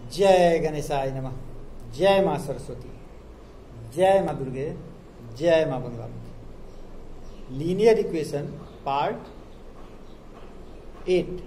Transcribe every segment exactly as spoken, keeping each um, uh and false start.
जय गणेशाय नमः। जय मां सरस्वती, जय मां दुर्गे, जय मां Baglamukhi. Linear equation part eight.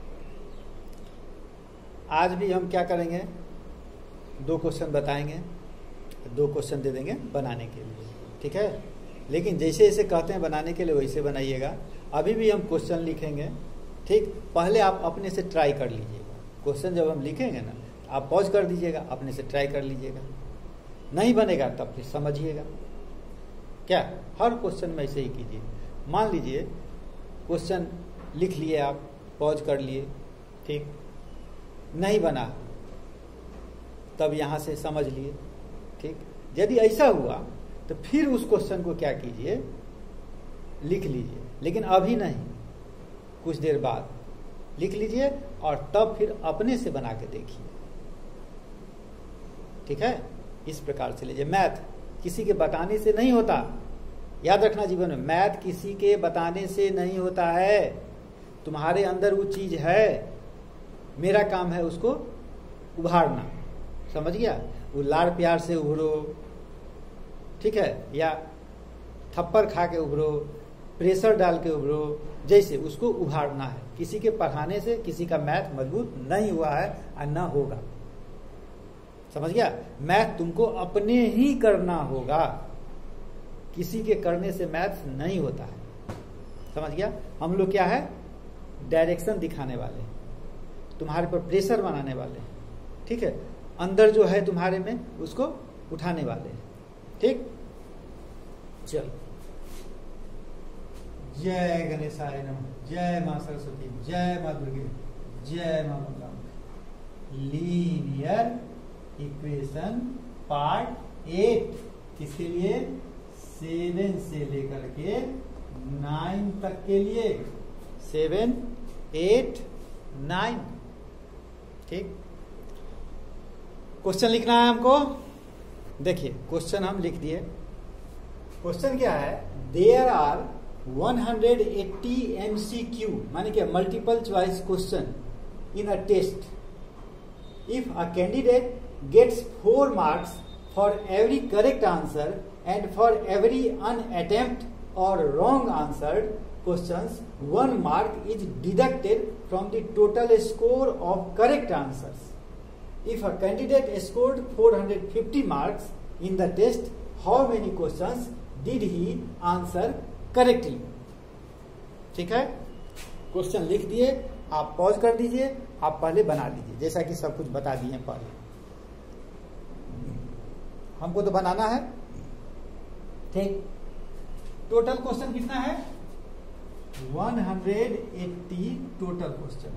आज भी हम क्या करेंगे, दो क्वेश्चन बताएंगे, दो क्वेश्चन दे देंगे बनाने के लिए, ठीक है। लेकिन जैसे जैसे कहते हैं बनाने के लिए वैसे बनाइएगा। अभी भी हम क्वेश्चन लिखेंगे, ठीक। पहले आप अपने से ट्राई कर लीजिएगा। क्वेश्चन जब हम लिखेंगे ना, आप पॉज कर दीजिएगा, अपने से ट्राई कर लीजिएगा। नहीं बनेगा तब फिर समझिएगा। क्या हर क्वेश्चन में ऐसे ही कीजिए। मान लीजिए क्वेश्चन लिख लिए, आप पॉज कर लिए, ठीक, नहीं बना तब यहाँ से समझ लिए, ठीक। यदि ऐसा हुआ तो फिर उस क्वेश्चन को क्या कीजिए, लिख लीजिए। लेकिन अभी नहीं, कुछ देर बाद लिख लीजिए और तब फिर अपने से बना के देखिए, ठीक है। इस प्रकार से लीजिए। मैथ किसी के बताने से नहीं होता, याद रखना जीवन में। मैथ किसी के बताने से नहीं होता है। तुम्हारे अंदर वो चीज है, मेरा काम है उसको उभारना, समझ गया। वो लाड़ प्यार से उभरो, ठीक है, या थप्पड़ खा के उभरो, प्रेशर डाल के उभरो, जैसे उसको उभारना है। किसी के पढ़ाने से किसी का मैथ मजबूत नहीं हुआ है और न होगा, समझ गया। मैथ तुमको अपने ही करना होगा, किसी के करने से मैथ नहीं होता है, समझ गया। हम लोग क्या है, डायरेक्शन दिखाने वाले, तुम्हारे पर प्रेशर बनाने वाले, ठीक है। अंदर जो है तुम्हारे में उसको उठाने वाले, ठीक। चलो, जय गणेशाय नमः। जय मां सरस्वती, जय मां दुर्गे, जय मां Baglamukhi. Linear equation part eight, किसके लिए, सेवन से लेकर के नाइन तक के लिए। सेवन, एट, नाइन, ठीक। क्वेश्चन लिखना है हमको। देखिए क्वेश्चन हम लिख दिए। क्वेश्चन क्या है, there are one hundred eighty M C Q, माने क्या, multiple choice question in a test. If a candidate gets four marks for every correct answer and for every unattempt or wrong answered questions, one mark is deducted from the total score of correct answers. If a candidate scored four hundred fifty marks in the test, how many questions did he answer correctly? ठीक है, question लिख दिए, आप pause कर दीजिए, आप पहले बना लीजिए, जैसा कि सब कुछ बता दिए पहले। हमको तो बनाना है, ठीक। टोटल क्वेश्चन कितना है, one hundred eighty total question.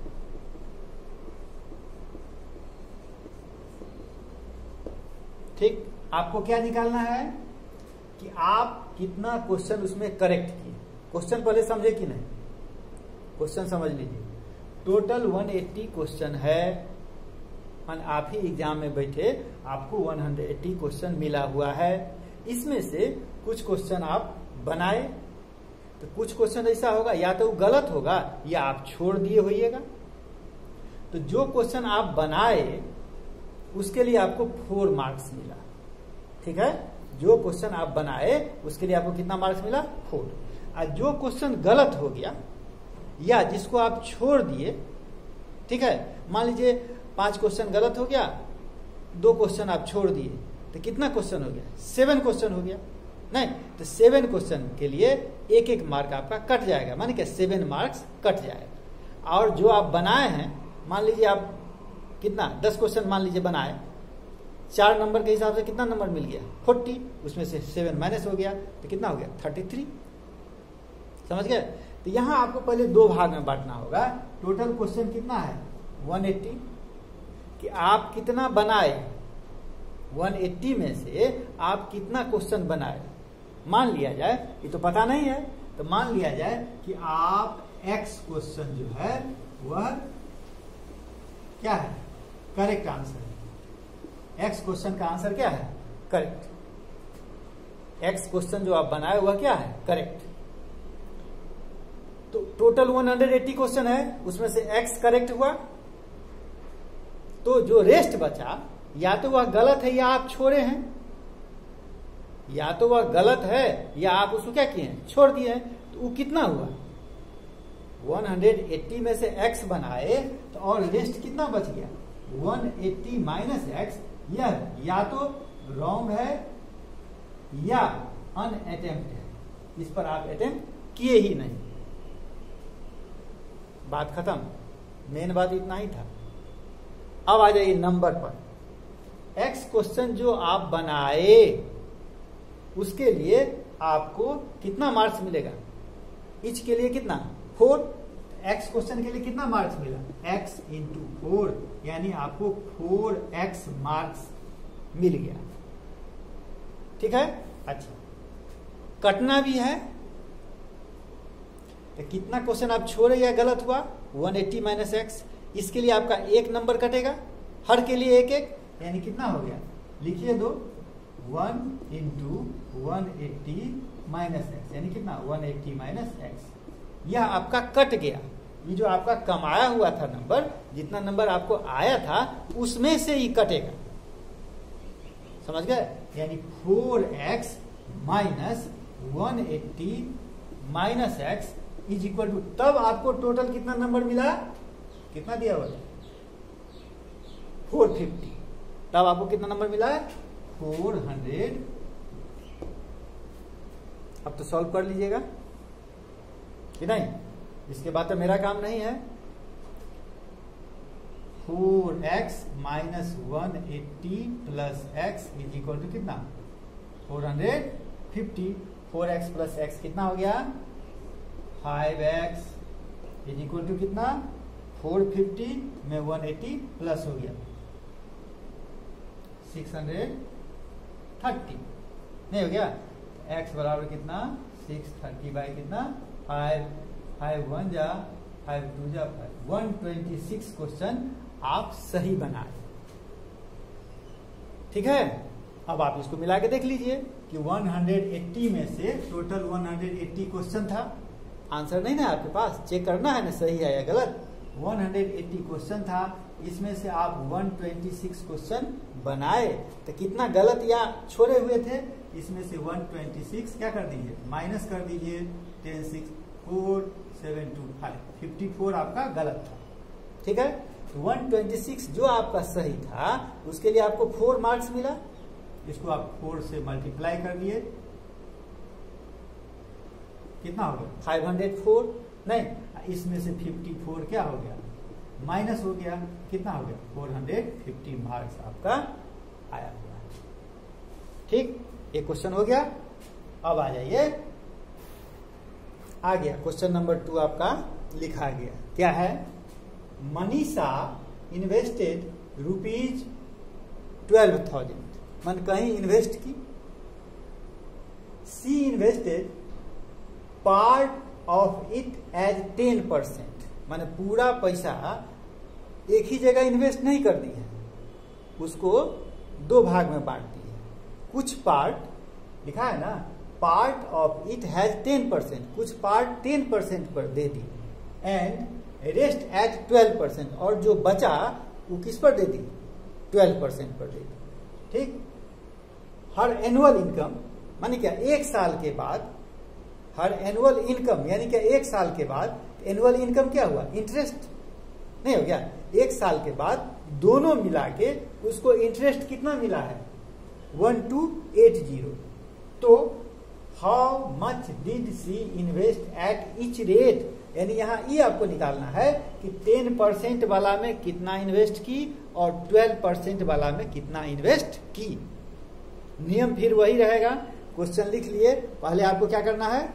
ठीक, आपको क्या निकालना है कि आप कितना क्वेश्चन उसमें करेक्ट किए। क्वेश्चन पहले समझे कि नहीं, क्वेश्चन समझ लीजिए। टोटल one eighty क्वेश्चन है, आप ही एग्जाम में बैठे आपको one hundred eighty क्वेश्चन मिला हुआ है। इसमें से कुछ क्वेश्चन आप बनाए, तो कुछ क्वेश्चन ऐसा होगा या तो गलत होगा या आप छोड़ दिए होइएगा। तो जो क्वेश्चन आप बनाए उसके लिए आपको फोर मार्क्स मिला, ठीक है। जो क्वेश्चन आप बनाए उसके लिए आपको कितना मार्क्स मिला, फोर। और जो क्वेश्चन गलत हो गया या जिसको आप छोड़ दिए, ठीक है, मान लीजिए पांच क्वेश्चन गलत हो गया, दो क्वेश्चन आप छोड़ दिए, तो कितना क्वेश्चन हो गया, सेवन क्वेश्चन हो गया। नहीं तो सेवन क्वेश्चन के लिए एक एक मार्क आपका कट जाएगा, माने क्या, सेवन मार्क्स कट जाएगा। और जो आप बनाए हैं, मान लीजिए आप कितना, दस क्वेश्चन मान लीजिए बनाए, चार नंबर के हिसाब से कितना नंबर मिल गया, फोर्टी, उसमें से सेवन माइनस हो गया तो कितना हो गया, थर्टी थ्री। समझ गए। तो यहां आपको पहले दो भाग में बांटना होगा। टोटल क्वेश्चन कितना है, one eighty, कि आप कितना बनाए, one eighty में से आप कितना क्वेश्चन बनाए। मान लिया जाए, ये तो पता नहीं है, तो मान लिया जाए कि आप x क्वेश्चन जो है वह क्या है, करेक्ट आंसर है। x क्वेश्चन का आंसर क्या है, करेक्ट। x क्वेश्चन जो आप बनाए वह क्या है, करेक्ट। तो total one hundred eighty question है, उसमें से x करेक्ट हुआ, तो जो रेस्ट बचा या तो वह गलत है या आप छोड़े हैं, या तो वह गलत है या आप उसको क्या किए हैं, छोड़ दिए हैं। तो वो कितना हुआ, एक सौ अस्सी में से x बनाए तो और रेस्ट कितना बच गया, एक सौ अस्सी माइनस एक्स। यह या तो रॉन्ग है या अनअटेम्प्ट है, इस पर आप अटेम्प्ट किए ही नहीं। बात खत्म, मेन बात इतना ही था। अब आ जाइए नंबर पर। एक्स क्वेश्चन जो आप बनाए उसके लिए आपको कितना मार्क्स मिलेगा, इच के लिए कितना, फोर। एक्स क्वेश्चन के लिए कितना मार्क्स मिला, एक्स इंटू फोर, यानी आपको फोर एक्स मार्क्स मिल गया। ठीक है। अच्छा, कटना भी है तो कितना क्वेश्चन आप छोड़े या गलत हुआ, एक सौ अस्सी माइनस एक्स। इसके लिए आपका एक नंबर कटेगा, हर के लिए एक एक, यानी कितना हो गया, लिखिए दो, one into one eighty minus x, यानी कितना, वन एट्टी माइनस एक्स। यह आपका कट गया। ये जो आपका कमाया हुआ था नंबर, जितना नंबर आपको आया था उसमें से ही कटेगा, समझ गए। यानी four x minus one eighty minus x is equal to, तब आपको टोटल कितना नंबर मिला, कितना दिया हुआ, फोर फिफ्टी। तब आपको कितना नंबर मिला है, फोर हंड्रेड। अब तो सॉल्व कर लीजिएगा कि नहीं, इसके बाद तो मेरा काम नहीं है। Four x minus one eighty plus x is equal to कितना, four hundred fifty. Four x plus x कितना हो गया, five x is equal to कितना, फोर फिफ्टी में वन एट्टी प्लस हो गया सिक्स हंड्रेड थर्टी, नहीं हो गया। x बराबर कितना, सिक्स थर्टी बाई कितना, फाइव, फाइव वन जा फाइव टू जा five, one twenty six question आप सही बनाए। ठीक है। अब आप इसको मिला के देख लीजिए कि एक सौ अस्सी में से टोटल एक सौ अस्सी क्वेश्चन था, आंसर नहीं ना आपके पास, चेक करना है ना सही है या गलत। एक सौ अस्सी क्वेश्चन था, इसमें से आप एक सौ छब्बीस क्वेश्चन बनाए, तो कितना गलत या छोड़े हुए थे, इसमें से एक सौ छब्बीस क्या कर दीजिए, माइनस कर दीजिए, ten six four seven two five, fifty four आपका गलत था। ठीक है। तो एक सौ छब्बीस जो आपका सही था उसके लिए आपको फोर मार्क्स मिला, इसको आप फोर से मल्टीप्लाई कर दिए, कितना हो गया, फाइव हंड्रेड फोर। नहीं, इसमें से फिफ्टी फोर क्या हो गया, माइनस हो गया, कितना हो गया, फोर हंड्रेड फिफ्टी मार्क्स आपका आया हुआ है। ठीक, एक क्वेश्चन हो गया। अब आ जाइए, आ गया क्वेश्चन नंबर टू आपका लिखा गया, क्या है, Manisha invested rupees twelve thousand, मन कहीं इन्वेस्ट की, she invested part of it as ten percent, माने पूरा पैसा एक ही जगह इन्वेस्ट नहीं कर दी है, उसको दो भाग में बांट दी है। कुछ पार्ट लिखा है ना, part of it has ten percent, कुछ पार्ट टेन परसेंट पर दे दी, and rest at twelve percent, और जो बचा वो किस पर दे दी, ट्वेल्व परसेंट पर दे दी। ठीक। हर एनुअल इनकम माने क्या, एक साल के बाद हर एनुअल इनकम यानी क्या, एक साल के बाद एनुअल इनकम क्या हुआ, इंटरेस्ट नहीं हो गया, एक साल के बाद दोनों मिला के उसको इंटरेस्ट कितना मिला है, वन टू एट जीरो। तो how much did she invest at each rate, यानी यहाँ ये आपको निकालना है कि टेन परसेंट वाला में कितना इन्वेस्ट की और ट्वेल्व परसेंट वाला में कितना इन्वेस्ट की। नियम फिर वही रहेगा, क्वेश्चन लिख लिए, पहले आपको क्या करना है,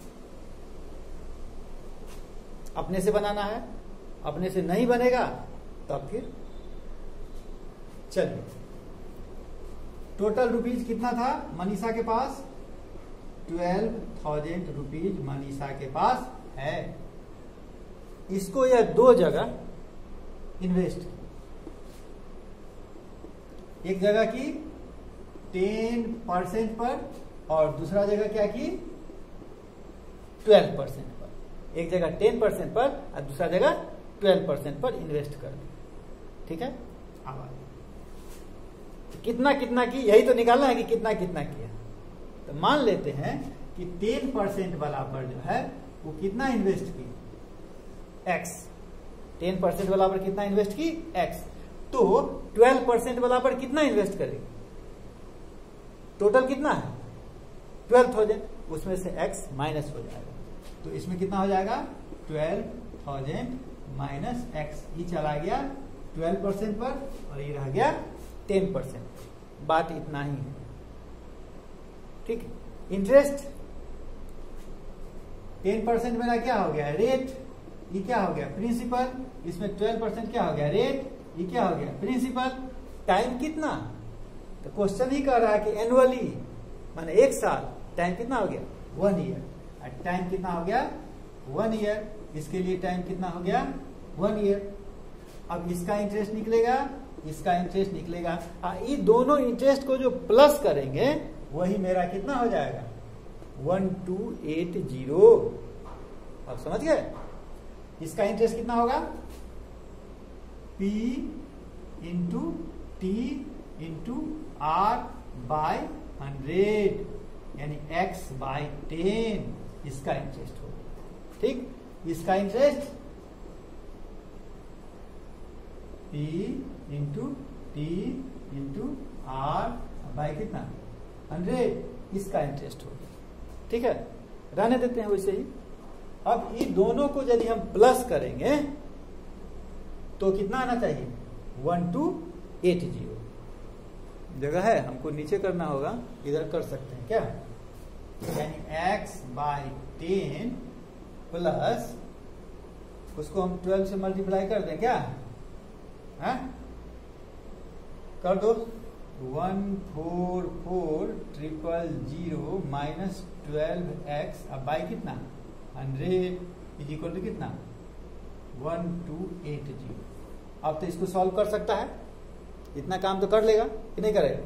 अपने से बनाना है, अपने से नहीं बनेगा तब फिर चलिए। टोटल रुपीज कितना था मनीषा के पास, ट्वेल्व थाउजेंड रुपीज मनीषा के पास है। इसको यह दो जगह इन्वेस्ट की, एक जगह की टेन परसेंट पर और दूसरा जगह क्या की, ट्वेल्व परसेंट पर। एक जगह टेन परसेंट पर और दूसरा जगह ट्वेल्व परसेंट पर इन्वेस्ट कर दी। ठीक है। आवाज। कितना कितना की, यही तो निकालना है कि कितना कितना किया। तो मान लेते हैं कि टेन परसेंट वाला पर जो है वो कितना इन्वेस्ट की, एक्स। टेन परसेंट वाला पर कितना इन्वेस्ट की, एक्स। तो ट्वेल्व परसेंट वाला पर कितना इन्वेस्ट करेगी, टोटल कितना है ट्वेल्व थाउजेंड, उसमें से एक्स माइनस हो जाएगा। तो इसमें कितना हो जाएगा, ट्वेल्व थाउजेंड माइनस एक्स। ये चला गया ट्वेल्व परसेंट पर और ये रह गया टेन परसेंट। बात इतना ही है, ठीक। इंटरेस्ट टेन परसेंट मेरा क्या हो गया, रेट। ये क्या हो गया, प्रिंसिपल। इसमें ट्वेल्व परसेंट क्या हो गया, रेट। ये क्या हो गया, प्रिंसिपल। टाइम कितना, तो क्वेश्चन ही कह रहा है कि एनुअली, माने एक साल। टाइम कितना हो गया, वन ईयर। टाइम कितना हो गया, वन ईयर। इसके लिए टाइम कितना हो गया, वन ईयर। अब इसका इंटरेस्ट निकलेगा, इसका इंटरेस्ट निकलेगा। ये दोनों इंटरेस्ट को जो प्लस करेंगे वही मेरा कितना हो जाएगा, वन टू एट जीरो। अब समझ गए। इसका इंटरेस्ट कितना होगा, P into T into R by hundred, यानी x बाय टेन। इसका इंटरेस्ट होगा, ठीक। इसका interest P into T into R by कितना, हंड्रेड। इसका इंटरेस्ट होगा, ठीक है। रहने देते हैं वैसे ही। अब ये दोनों को यदि हम प्लस करेंगे तो कितना आना चाहिए, वन टू एट जीरो। जगह है, हमको नीचे करना होगा, इधर कर सकते हैं क्या, यानी x बाई टेन प्लस, उसको हम ट्वेल्व से मल्टीप्लाई कर दें क्या, है? कर दो। One four four triple zero minus twelve x, अब बाई कितना, हंड्रेड इज इक्वल टू कितना, वन टू एट जीरो। अब तो इसको सॉल्व कर सकता है, इतना काम तो कर लेगा कि नहीं करेगा।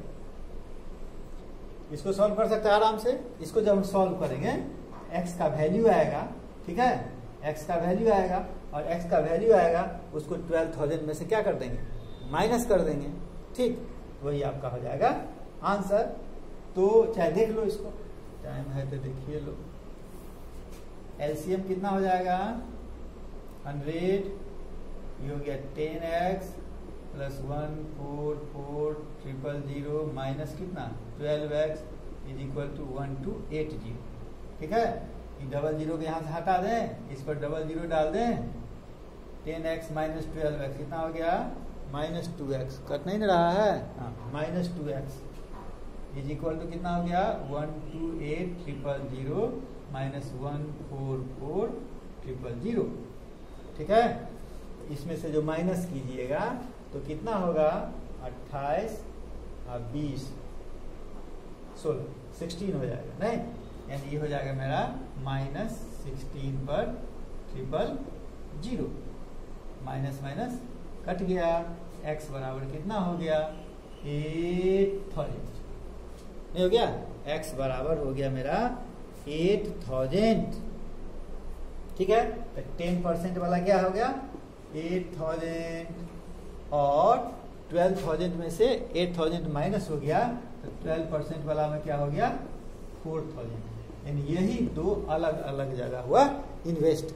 इसको सॉल्व कर सकता है आराम से। इसको जब हम सॉल्व करेंगे, x का वैल्यू आएगा, ठीक है, x का वैल्यू आएगा और x का वैल्यू आएगा, उसको ट्वेल्व थाउजेंड में से क्या कर देंगे, माइनस कर देंगे, ठीक। वही आपका हो जाएगा आंसर। तो चाहे देख लो इसको, टाइम है तो देखिए लो। एलसीएम कितना हो जाएगा, हंड्रेड, ये हो गया ten x plus one four four triple zero minus कितना, twelve x is equal to one two eight zero, ठीक है। ये डबल जीरो के यहाँ से हटा दें, इस पर डबल जीरो डाल दें। Ten x minus twelve x कितना हो गया, माइनस टू एक्स। कट नहीं रहा है, हाँ, minus two x is equal to कितना हो गया, one two eight triple zero minus one four four triple zero, ठीक है। इसमें से जो माइनस कीजिएगा तो कितना होगा, अट्ठाईस और बीस, सोलह, सिक्सटीन हो जाएगा, नहीं, यानी ये हो जाएगा मेरा माइनस सिक्सटीन पर triple zero. Minus minus cut गया, x बराबर कितना हो गया, एट थाउजेंड। नहीं हो गया, x बराबर हो गया मेरा एट थाउजेंड, ठीक है। तो टेन परसेंट वाला क्या हो गया, एट थाउजेंड, और ट्वेल्व थाउजेंड में से एट थाउजेंड माइनस हो गया, तो ट्वेल्व परसेंट वाला में क्या हो गया, फोर थाउजेंड। यानी यही दो अलग अलग जगह हुआ इन्वेस्ट।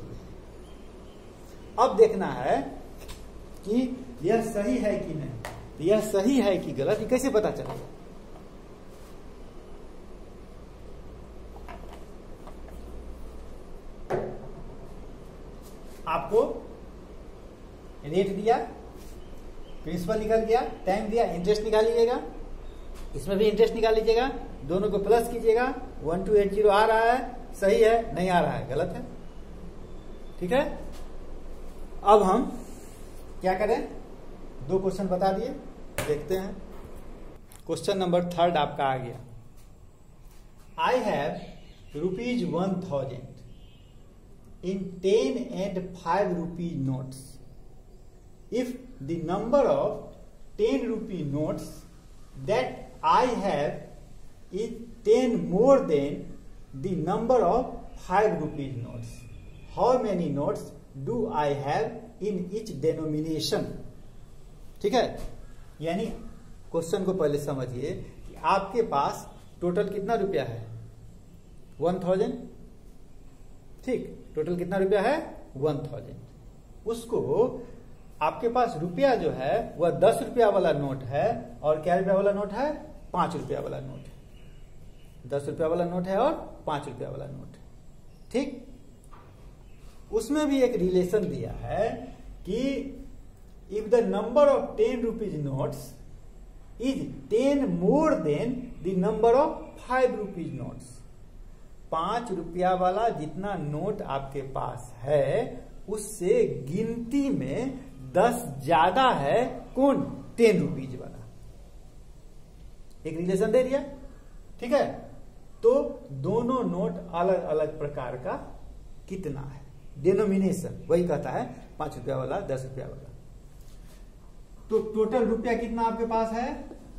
अब देखना है कि यह सही है कि नहीं, यह सही है कि गलत, ये कैसे पता चलेगा। आपको रेट दिया, प्रिंसिपल निकल गया, टाइम दिया, इंटरेस्ट निकाल लीजिएगा, इसमें भी इंटरेस्ट निकाल लीजिएगा, दोनों को प्लस कीजिएगा। वन टू एट जीरो आ रहा है, सही है, नहीं आ रहा है, गलत है, ठीक है। अब हम क्या करें, दो क्वेश्चन बता दिए, देखते हैं। क्वेश्चन नंबर थर्ड आपका आ गया। I have rupees one thousand in ten and five rupees notes. If the number of ten rupee notes that I have is ten more than the number of five rupees notes, how many notes do I have in each denomination, ठीक है। यानी question को पहले समझिए कि आपके पास total कितना रुपया है, वन थाउजेंड। ठीक, टोटल कितना रुपया है, वन थाउजेंड। उसको आपके पास रुपया जो है वह दस रुपया वाला नोट है, और क्या रुपया वाला नोट है, पांच रुपया वाला नोट है। दस रुपया वाला नोट है और पांच रुपया वाला नोट है। ठीक, उसमें भी एक रिलेशन दिया है कि if the number of ten rupees notes is ten more than the number of five rupees notes, पांच रुपया वाला जितना नोट आपके पास है उससे गिनती में दस ज्यादा है कौन, टेन रुपीज वाला। एक रिलेशन दे दिया। ठीक है, तो दोनों नोट अलग अलग प्रकार का कितना है, डिनोमिनेशन वही कहता है, पांच रुपया वाला, दस रुपया वाला। तो टोटल रुपया कितना आपके पास है,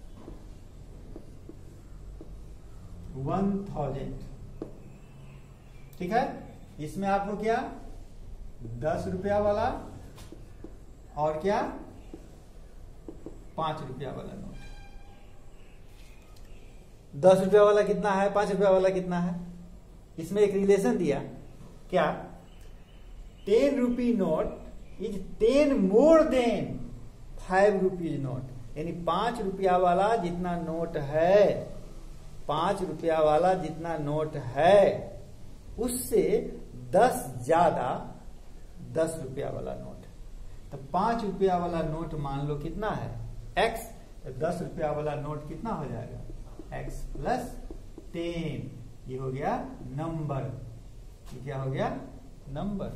वन थाउजेंड। ठीक है, इसमें आपको क्या, दस रुपया वाला और क्या, पांच रुपया वाला नोट। दस रुपया वाला कितना है, पांच रुपया वाला कितना है, इसमें एक रिलेशन दिया क्या, ten rupee note is ten more than five rupees note, यानी पांच रुपया वाला जितना नोट है, पांच रुपया वाला जितना नोट है उससे दस ज्यादा दस रुपया वाला नोट। तो पांच रुपया वाला नोट मान लो कितना है, एक्स, तो दस रुपया वाला नोट कितना हो जाएगा, एक्स प्लस टेन। ये हो गया नंबर, ये क्या हो गया, नंबर।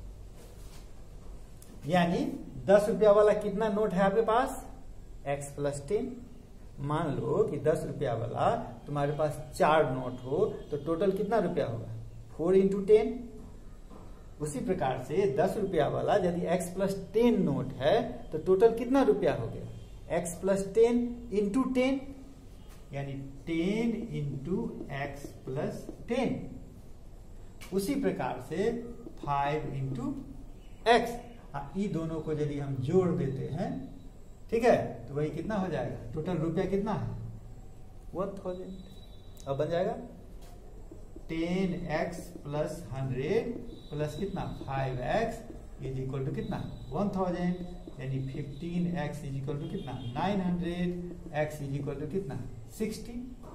यानी दस रुपया वाला कितना नोट है आपके पास, एक्स प्लस टेन। मान लो कि दस रुपया वाला तुम्हारे पास चार नोट हो तो टोटल कितना रुपया होगा, फोर इंटू टेन। उसी प्रकार से दस रुपया वाला यदि एक्स प्लस टेन नोट है तो टोटल कितना रुपया हो गया, x plus ten into ten, यानी ten into x plus ten. उसी प्रकार से फाइव इंटू एक्स, ये दोनों को यदि हम जोड़ देते हैं, ठीक है, तो वही कितना हो जाएगा, टोटल रुपया कितना है, वन थाउजेंड। अब बन जाएगा ten x plus hundred plus कितना, five x is equal to कितना, वन थाउजेंड, यानी fifteen x is equal to कितना, nine hundred, x is equal to कितना, सिक्सटी।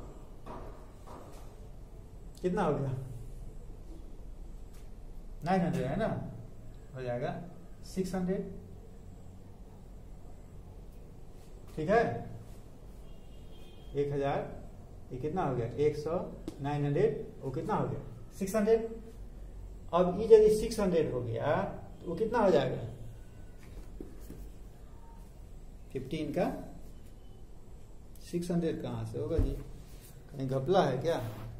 कितना हो गया, नाइन हंड्रेड है ना, हो जाएगा सिक्स हंड्रेड। ठीक है, एक हजार, ये कितना हो गया, एक सौ, नाइन हंड्रेड, वो कितना हो गया, सिक्स हंड्रेड। अब ये यदि सिक्स हंड्रेड हो गया तो वो कितना हो जाएगा, फिफ्टीन का सिक्स हंड्रेड कहां से होगा जी, कहीं घपला है क्या,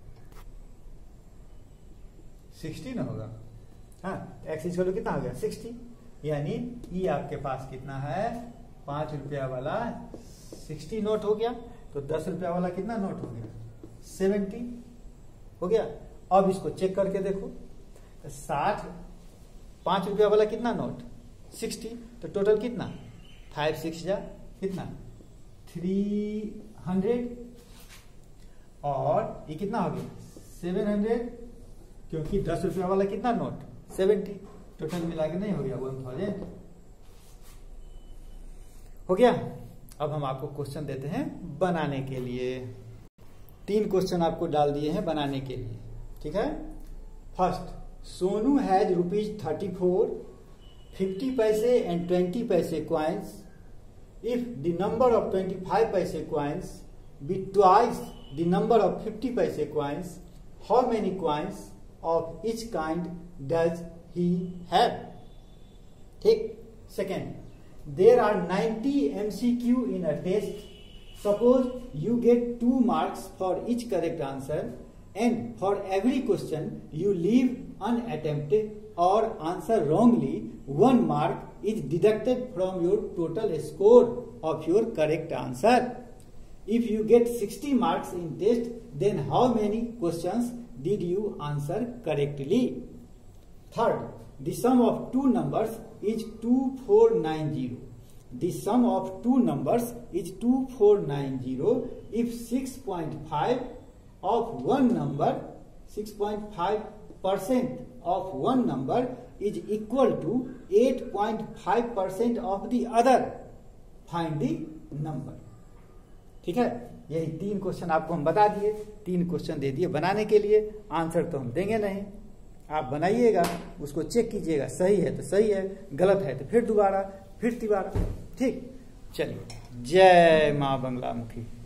सिक्सटी ना होगा। हाँ, एक्स इक्वल टू कितना हो गया, सिक्सटी। यानी ये आपके पास कितना है, पांच रुपया वाला सिक्सटी नोट हो गया, तो दस रुपया वाला कितना नोट हो गया, सेवेंटी हो गया। अब इसको चेक करके देखो, तो साठ, पांच रुपया वाला कितना नोट, सिक्सटी, तो टोटल कितना, फाइव सिक्स जा कितना, थ्री हंड्रेड, और ये कितना हो गया, सेवन हंड्रेड, क्योंकि दस रुपया वाला कितना नोट, सेवेंटी, टोटल मिला के नहीं हो गया, वन थाउजेंड हो गया। अब हम आपको क्वेश्चन देते हैं बनाने के लिए। तीन क्वेश्चन आपको डाल दिए हैं बनाने के लिए, ठीक है। First, Sonu has rupees thirty four, fifty paise and twenty paise coins. If the number of twenty five paise coins be twice the number of fifty paise coins, how many coins of each kind does he have. ठीक। Second, there are ninety M C Q in a test. Suppose you get two marks for each correct answer, and for every question you leave unattempted or answer wrongly, one mark is deducted from your total score of your correct answer. If you get sixty marks in test, then how many questions did you answer correctly? Third, the sum of two numbers is two four nine zero. The sum of two numbers is two four nine zero if six point five of one number six point five percent of one number is equal to eight point five percent of the other, find the number. ठीक है, यही तीन question आपको हम बता दिए, तीन question दे दिए बनाने के लिए। आंसर तो हम देंगे नहीं, आप बनाइएगा, उसको चेक कीजिएगा, सही है तो सही है, गलत है तो फिर दोबारा, फिर तिबारा। ठीक, चलिए, जय माँ बंगला मुखी।